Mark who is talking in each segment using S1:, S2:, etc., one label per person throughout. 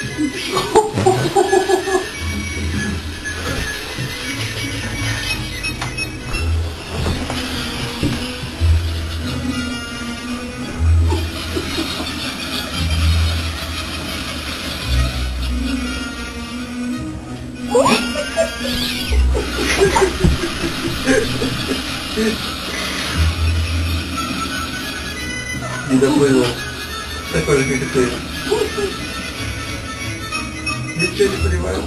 S1: Не доплыла. Такой же, как и ты. Ничего не понимаю.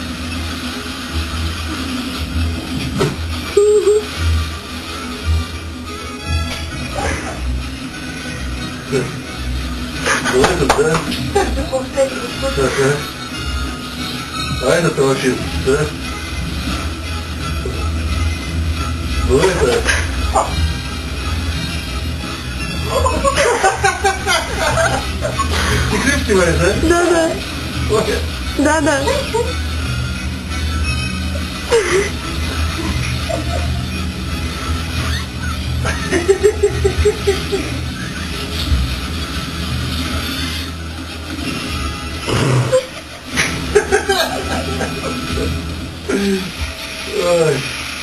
S1: Ну этот, да? Ага. А этот вообще, да? Ну это... Ты клип снимаешь, да?
S2: Да-да. Да-да.
S1: Ой.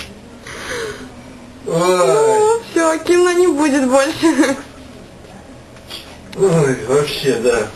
S1: Ой.
S2: Все, кино не будет больше.
S1: Ой, вообще, да.